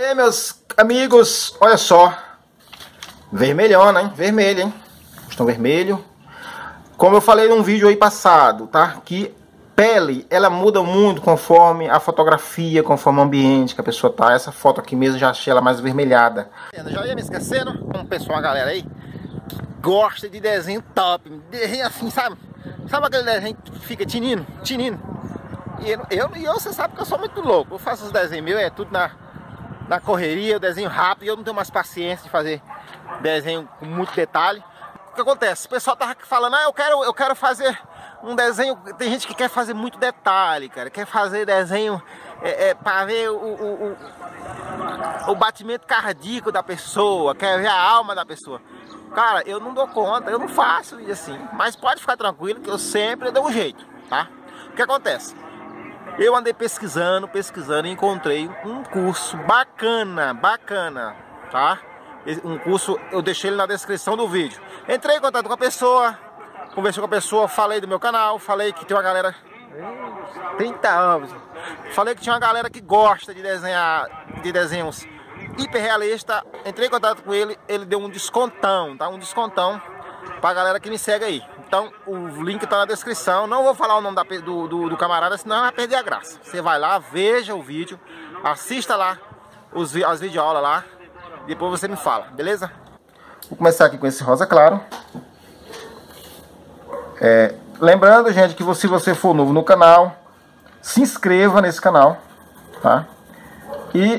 aí, meus amigos, olha só. Vermelhona, hein? Vermelho, hein? Estão vermelho. Como eu falei num vídeo aí passado, tá? Que pele, ela muda muito conforme a fotografia, conforme o ambiente que a pessoa tá. Essa foto aqui mesmo já achei ela mais vermelhada. Já ia me esquecendo, um pessoal, uma galera aí que gosta de desenho top, desenho assim, sabe? Sabe aquele desenho que fica tinindo? E você sabe que eu sou muito louco. Eu faço os desenhos meus, é tudo na correria, eu desenho rápido e eu não tenho mais paciência de fazer desenho com muito detalhe. O que acontece? O pessoal tava falando, ah, eu quero fazer um desenho. Tem gente que quer fazer muito detalhe, cara. Quer fazer desenho para ver o batimento cardíaco da pessoa, quer ver a alma da pessoa. Cara, eu não dou conta, eu não faço isso assim. Mas pode ficar tranquilo que eu sempre dou um jeito, tá? O que acontece? Eu andei pesquisando e encontrei um curso bacana, tá? Um curso, eu deixei ele na descrição do vídeo. Entrei em contato com a pessoa, conversei com a pessoa, falei do meu canal, falei que tem uma galera... 30 anos. Falei que tinha uma galera que gosta de desenhar, de desenhos hiperrealistas. Entrei em contato com ele, ele deu um descontão, tá? Um descontão pra galera que me segue aí. Então o link tá na descrição. Não vou falar o nome do camarada, senão vai perder a graça. Você vai lá, veja o vídeo, assista lá as videoaulas lá. Depois você me fala, beleza? Vou começar aqui com esse rosa claro. Lembrando, gente, que se você for novo no canal, se inscreva nesse canal, tá? E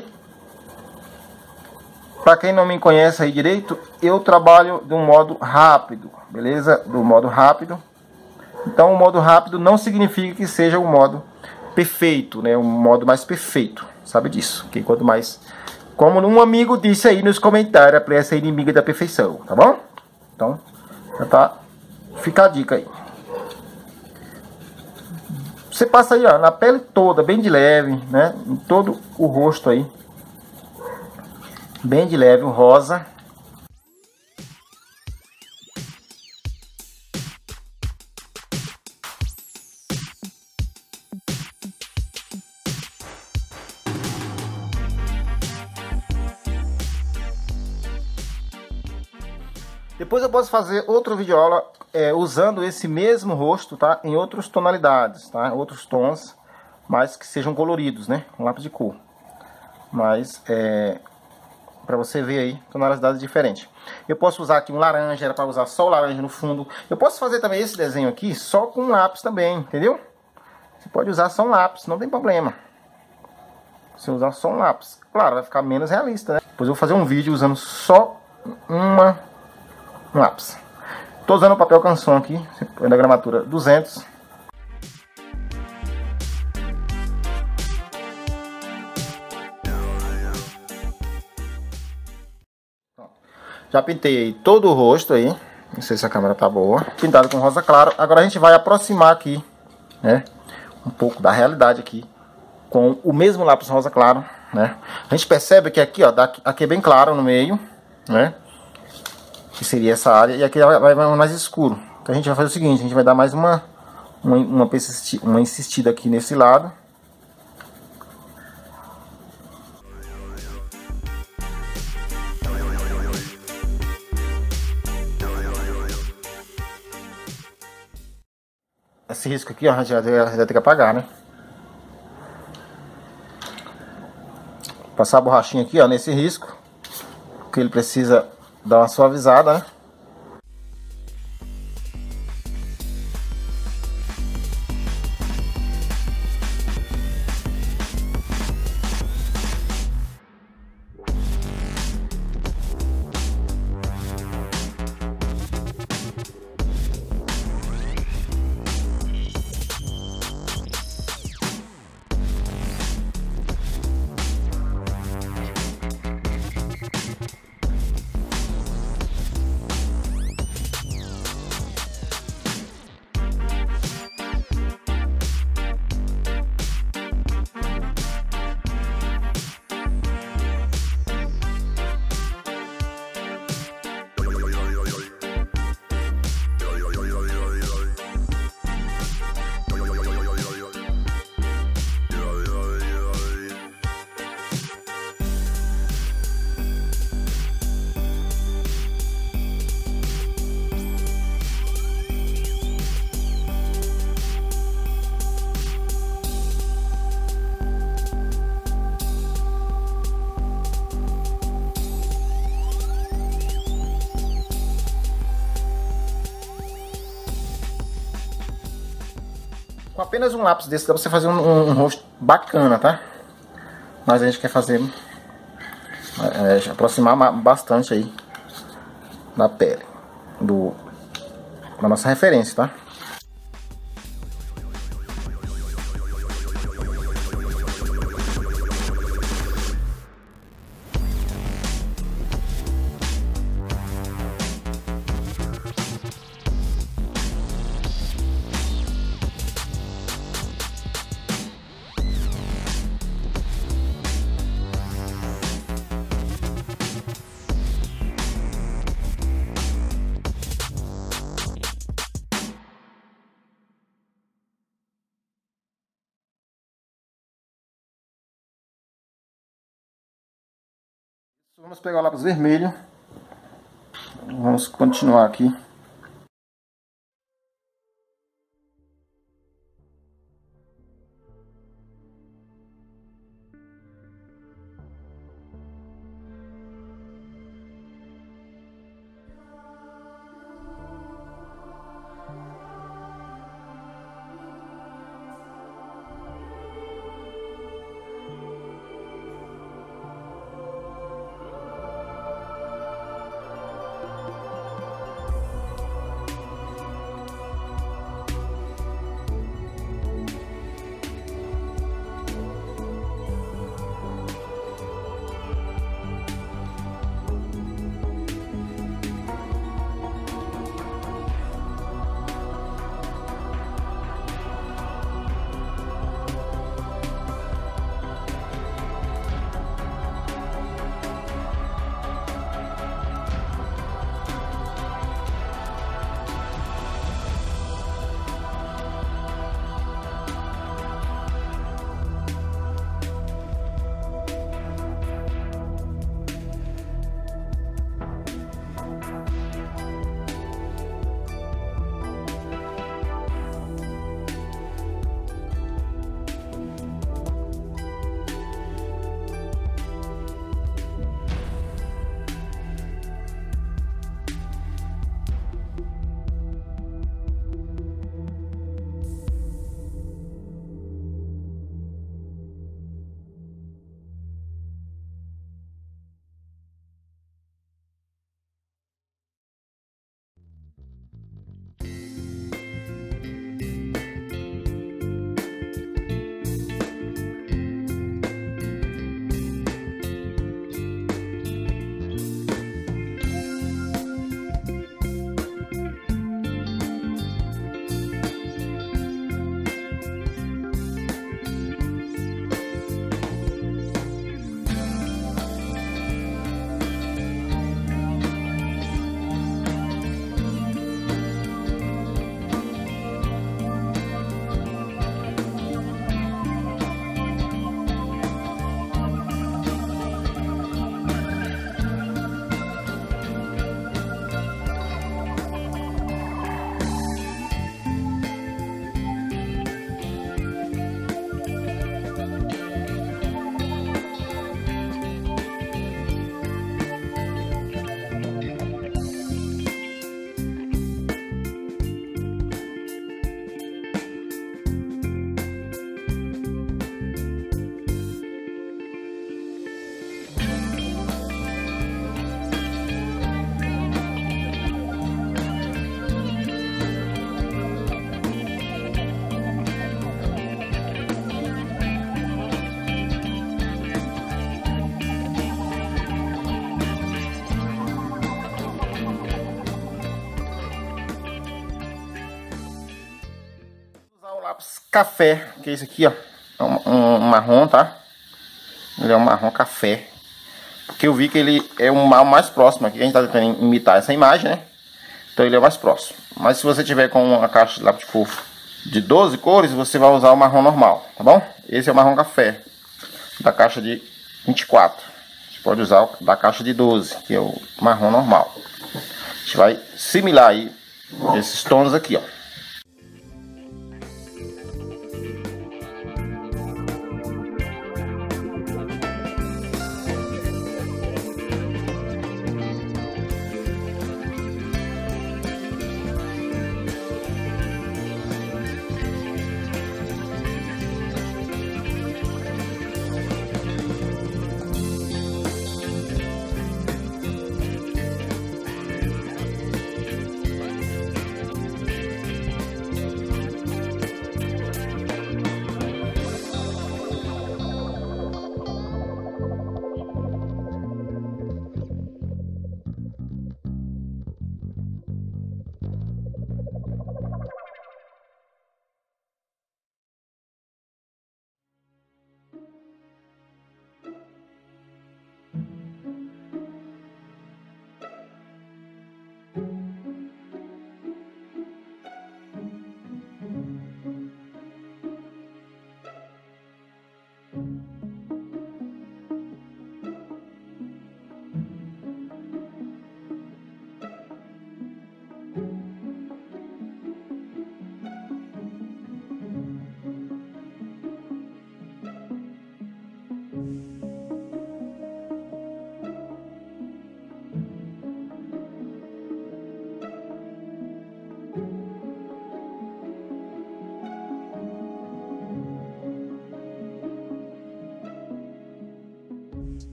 para quem não me conhece aí direito, eu trabalho de um modo rápido, beleza? Do modo rápido. Então o modo rápido não significa que seja um modo perfeito, né? Um modo mais perfeito, sabe disso? Que quanto mais... Como um amigo disse aí nos comentários, a pressa é inimiga da perfeição, tá bom? Então, já tá... Fica a dica aí. Você passa aí, ó, na pele toda, bem de leve, né? Em todo o rosto aí. Bem de leve, o rosa. Depois eu posso fazer outro vídeo aula usando esse mesmo rosto, tá? Em outras tonalidades, tá? Outros tons, mas que sejam coloridos, né? Com lápis de cor. Mas para você ver aí, tonalidades diferentes. Eu posso usar aqui um laranja, era para usar só o laranja no fundo. Eu posso fazer também esse desenho aqui só com um lápis também, entendeu? Você pode usar só um lápis, não tem problema. Se usar só um lápis, claro, vai ficar menos realista, né? Depois eu vou fazer um vídeo usando só um lápis. Tô usando o papel canson aqui, da gramatura 200. Já pintei aí todo o rosto aí. Não sei se a câmera tá boa. Pintado com rosa claro. Agora a gente vai aproximar aqui, né? Um pouco da realidade aqui. Com o mesmo lápis rosa claro, né? A gente percebe que aqui, ó, aqui é bem claro no meio, né? Que seria essa área. E aqui vai mais escuro. Então a gente vai fazer o seguinte. A gente vai dar mais uma insistida aqui nesse lado. Esse risco aqui, ó, a gente vai ter que apagar, né? Passar a borrachinha aqui, ó, nesse risco. Porque ele precisa dar uma suavizada, né? Com apenas um lápis desse dá pra você fazer um rosto bacana, tá? Mas a gente quer fazer aproximar bastante aí da pele da nossa referência, tá? Vamos pegar o lápis vermelho. Vamos continuar aqui. Lápis café, que é esse aqui, ó, é um marrom, tá? Ele é um marrom café, porque eu vi que ele é o mais próximo aqui. A gente tá tentando imitar essa imagem, né? Então ele é o mais próximo. Mas se você tiver com uma caixa de lápis de cor de 12 cores, você vai usar o marrom normal, tá bom? Esse é o marrom café da caixa de 24. Você pode usar o da caixa de 12, que é o marrom normal. A gente vai similar aí esses tons aqui, ó.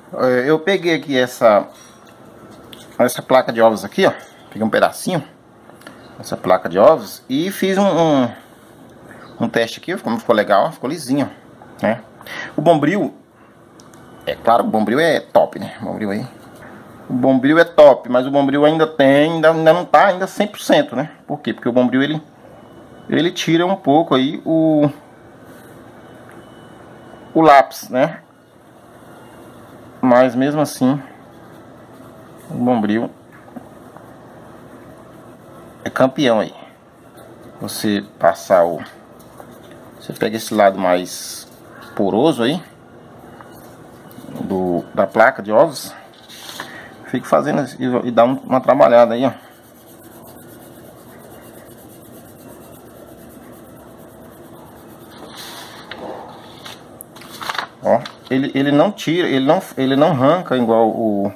Eu peguei aqui essa placa de ovos aqui, ó. Peguei um pedacinho, essa placa de ovos, e fiz um teste aqui, como ficou legal, ficou lisinho, né? O Bombril, é claro, o Bombril é top, né? O Bombril aí. O Bombril é top, mas o Bombril ainda não tá ainda 100%, né? Por quê? Porque o Bombril ele tira um pouco aí o lápis, né? Mas mesmo assim, o Bombril é campeão aí. Você passar você pega esse lado mais poroso aí da placa de ovos, fica fazendo e dá uma trabalhada aí, ó. Ó, ele não tira, ele não arranca igual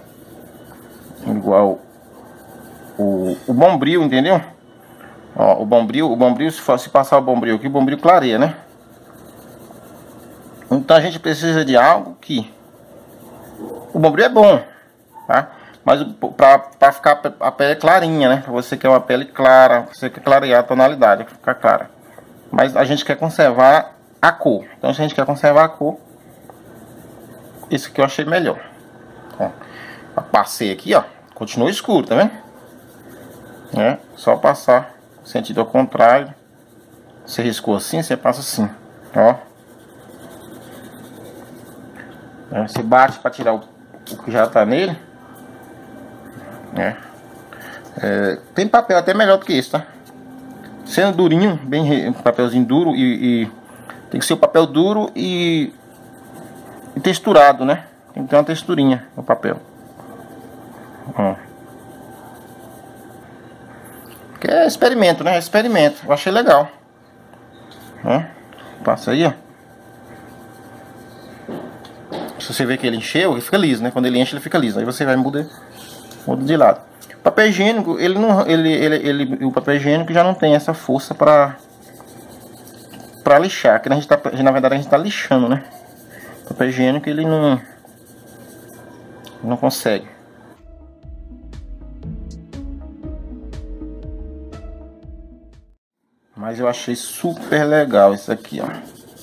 o Bombril, entendeu? Ó, o Bombril, se passar o Bombril aqui, o Bombril clareia, né? Então a gente precisa de algo que... O Bombril é bom, tá? Mas pra ficar a pele clarinha, né? Você quer uma pele clara, você quer clarear a tonalidade, ficar clara. Mas a gente quer conservar a cor. Então se a gente quer conservar a cor, isso aqui eu achei melhor. Ó, passei aqui, ó. Continua escuro, tá vendo? É, só passar sentido ao contrário. Você riscou assim, você passa assim, ó. Você bate para tirar o que já tá nele. Tem papel até melhor do que esse, tá? Sendo durinho, bem papelzinho duro e tem que ser o papel duro e texturado, né? Tem que ter uma texturinha no papel. Ó. Que é experimento, né? É experimento. Eu achei legal. Ó. Passa aí, ó. Se você vê que ele encheu, ele fica liso, né? Quando ele enche, ele fica liso. Aí você vai muda de lado. O papel higiênico, o papel higiênico já não tem essa força para lixar. Que na verdade a gente tá lixando, né? O papel higiênico ele não consegue. Mas eu achei super legal isso aqui, ó.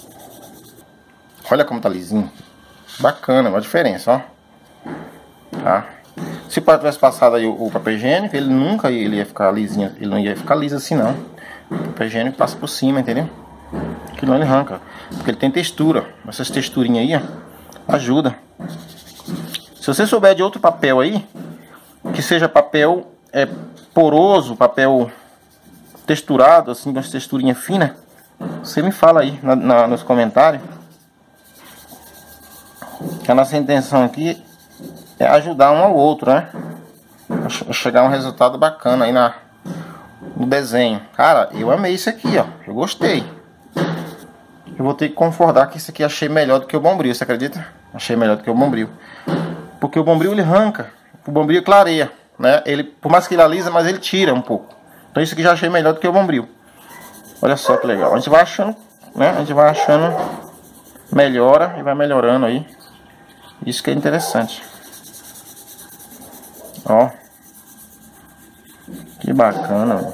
Olha como tá lisinho. Bacana, uma diferença, ó. Tá? Se tivesse passado aí o papel higiênico, ele nunca ia ficar lisinho. Ele não ia ficar liso assim, não. O papel higiênico passa por cima, entendeu? Que não ele arranca. Porque ele tem textura. Essas texturinhas aí, ó, ajuda. Se você souber de outro papel aí, que seja papel poroso, papel texturado, assim, com essa texturinha fina, você me fala aí nos comentários. Que a nossa intenção aqui é ajudar um ao outro, né? A chegar a um resultado bacana aí no desenho. Cara, eu amei isso aqui, ó. Eu gostei. Eu vou ter que concordar que isso aqui achei melhor do que o Bombril, você acredita? Achei melhor do que o Bombril. Porque o Bombril ele arranca, o Bombril clareia, né? Ele, por mais que ele alisa, mas ele tira um pouco. Então isso aqui já achei melhor do que o Bombril. Olha só que legal. A gente vai achando, né? A gente vai achando, melhora e vai melhorando aí. Isso que é interessante. Ó. Que bacana.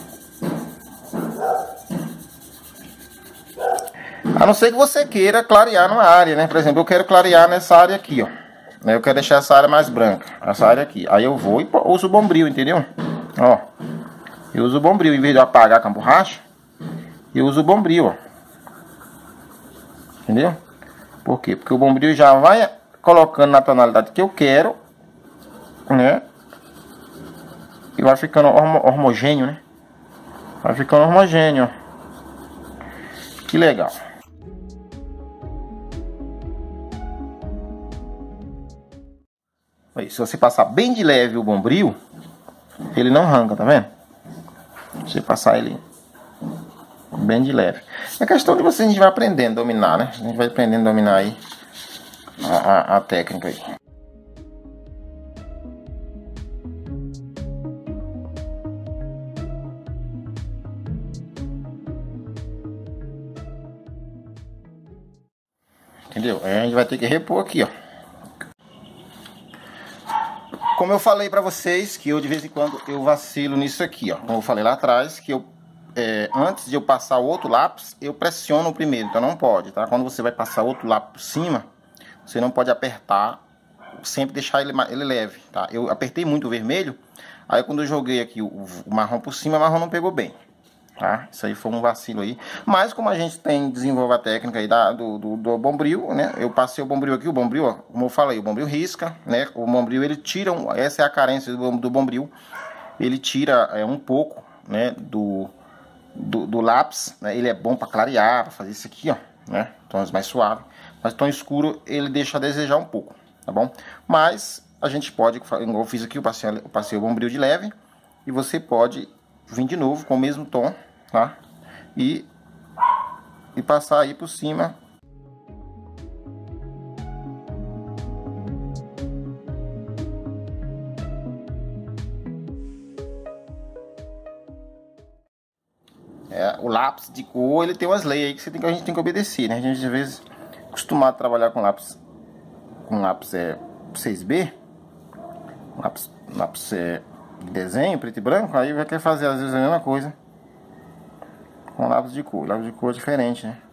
A não ser que você queira clarear numa área, né? Por exemplo, eu quero clarear nessa área aqui, ó. Eu quero deixar essa área mais branca. Essa área aqui. Aí eu vou e uso o Bombril, entendeu? Ó. Eu uso o Bombril. Em vez de eu apagar com a borracha, eu uso o Bombril, ó. Entendeu? Por quê? Porque o Bombril já vai colocando na tonalidade que eu quero, né? E vai ficando homogêneo, né? Vai ficando homogêneo, ó. Que legal. Aí, se você passar bem de leve o Bombril, ele não arranca, tá vendo? Se você passar ele bem de leve. É questão de você, a gente vai aprendendo a dominar, né? A gente vai aprendendo a dominar aí a técnica aí. Entendeu? Aí a gente vai ter que repor aqui, ó. Como eu falei pra vocês, que eu de vez em quando eu vacilo nisso aqui, ó. Como eu falei lá atrás, que eu antes de eu passar o outro lápis, eu pressiono o primeiro, então não pode, tá? Quando você vai passar outro lápis por cima, você não pode apertar, sempre deixar ele leve, tá? Eu apertei muito o vermelho, aí quando eu joguei aqui o marrom por cima, o marrom não pegou bem, tá? Isso aí foi um vacilo aí. Mas como a gente desenvolve a técnica aí do Bombril, né? Eu passei o Bombril aqui, o Bombril, ó, como eu falei, o Bombril risca, né? O Bombril ele tira, essa é a carência do Bombril, ele tira um pouco, né? Do lápis, né? Ele é bom para clarear, para fazer isso aqui, ó, né? Tons mais suaves. Mas tom escuro ele deixa a desejar um pouco, tá bom? Mas a gente pode, eu fiz aqui, eu passei o Bombril de leve, e você pode vir de novo com o mesmo tom, tá? E passar aí por cima. O lápis de cor, ele tem umas leis aí que a gente tem que obedecer, né? A gente às vezes acostumado a trabalhar com lápis 6B, lápis de desenho, preto e branco, aí vai querer fazer às vezes a mesma coisa com lápis de cor. Lápis de cor é diferente, né?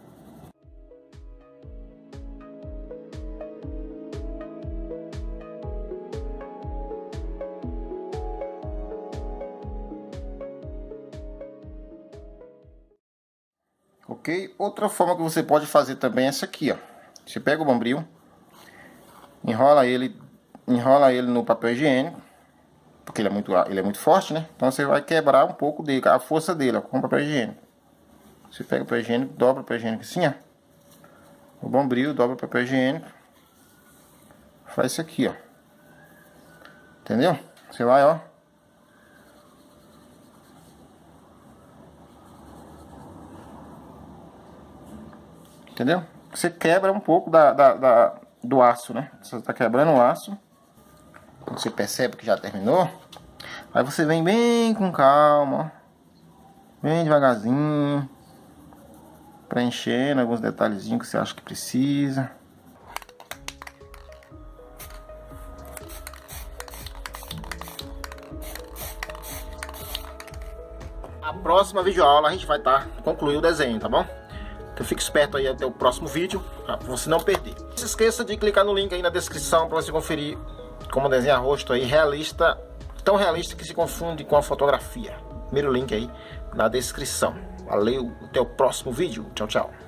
Ok? Outra forma que você pode fazer também é essa aqui, ó. Você pega o Bombril, enrola ele no papel higiênico, porque ele é muito forte, né? Então você vai quebrar um pouco a força dele, ó, com o papel higiênico. Você pega o papel higiênico, dobra o papel higiênico assim, ó. O Bombril, dobra o papel higiênico. Faz isso aqui, ó. Entendeu? Você vai, ó. Entendeu? Você quebra um pouco do aço, né? Você está quebrando o aço. Você percebe que já terminou. Aí você vem bem com calma, ó. Bem devagarzinho. Preenchendo alguns detalhezinhos que você acha que precisa. A próxima videoaula a gente vai estar concluindo o desenho, tá bom? Então fique esperto aí até o próximo vídeo, pra você não perder. Não se esqueça de clicar no link aí na descrição para você conferir como desenhar rosto aí realista, tão realista que se confunde com a fotografia. Primeiro link aí na descrição. Valeu, até o próximo vídeo. Tchau, tchau.